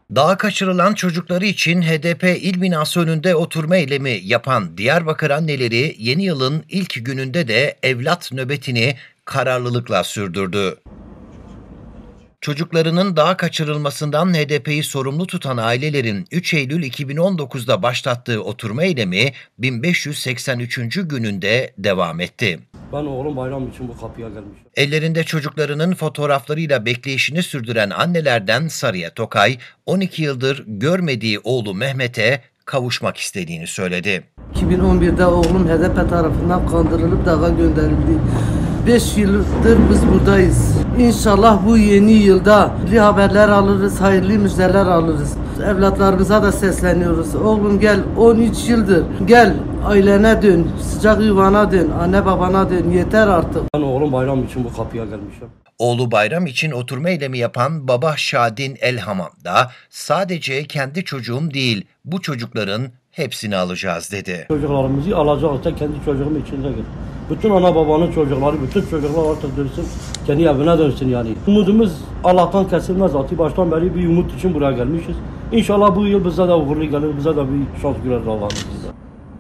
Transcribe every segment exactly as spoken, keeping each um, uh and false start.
Dağa kaçırılan çocukları için H D P il binası önünde oturma eylemi yapan Diyarbakır anneleri yeni yılın ilk gününde de evlat nöbetini kararlılıkla sürdürdü. Çocuklarının dağa kaçırılmasından H D P'yi sorumlu tutan ailelerin üç Eylül iki bin on dokuz'da başlattığı oturma eylemi bin beş yüz seksen üçüncü gününde devam etti. Ben oğlum bayram için bu kapıya gelmişim. Ellerinde çocuklarının fotoğraflarıyla bekleyişini sürdüren annelerden Sarıya Tokay, on iki yıldır görmediği oğlu Mehmet'e kavuşmak istediğini söyledi. iki bin on bir'de oğlum H D P tarafından kandırılıp dağa gönderildi. beş yıldır biz buradayız. İnşallah bu yeni yılda iyi haberler alırız, hayırlı müjdeler alırız. Evlatlarımıza da sesleniyoruz. Oğlum gel, on üç yıldır gel, ailene dön, sıcak yuvana dön, anne babana dön, yeter artık. Ben oğlum bayram için bu kapıya gelmişim. Oğlu bayram için oturma eylemi yapan baba Şadin Elhamam da sadece kendi çocuğum değil, bu çocukların hepsini alacağız dedi. Çocuklarımızı alacağız da kendi çocuğum içinde gir. Bütün ana babanın çocukları, bütün çocuklar artık dönsün, kendi evine dönsün yani. Umudumuz Allah'tan kesilmez. Zaten baştan beri bir umut için buraya gelmişiz. İnşallah bu yıl bize de uğurlu gelir, bize de bir şans görer Allah'ın izniyle.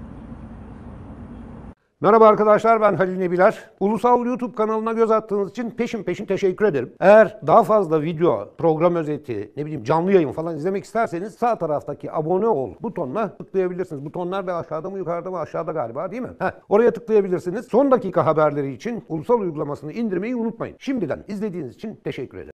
Merhaba arkadaşlar, ben Halil Nebiler. Ulusal YouTube kanalına göz attığınız için peşin peşin teşekkür ederim. Eğer daha fazla video, program özeti, ne bileyim canlı yayın falan izlemek isterseniz sağ taraftaki abone ol butonuna tıklayabilirsiniz. Butonlar da aşağıda mı yukarıda mı? Aşağıda galiba, değil mi? Heh, oraya tıklayabilirsiniz. Son dakika haberleri için Ulusal uygulamasını indirmeyi unutmayın. Şimdiden izlediğiniz için teşekkür ederim.